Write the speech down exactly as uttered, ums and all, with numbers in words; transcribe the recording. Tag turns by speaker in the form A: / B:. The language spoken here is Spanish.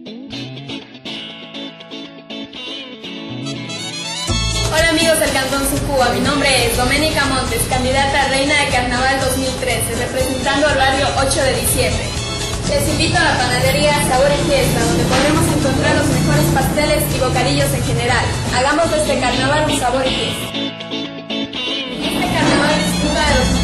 A: Hola amigos del Cantón Sucúa, mi nombre es Doménica Montes, candidata a Reina de Carnaval dos mil trece, representando al barrio ocho de diciembre. Les invito a la panadería Sabor y Fiesta, donde podremos encontrar los mejores pasteles y bocadillos en general. Hagamos de este carnaval un sabor y fiesta. Este carnaval es uno de los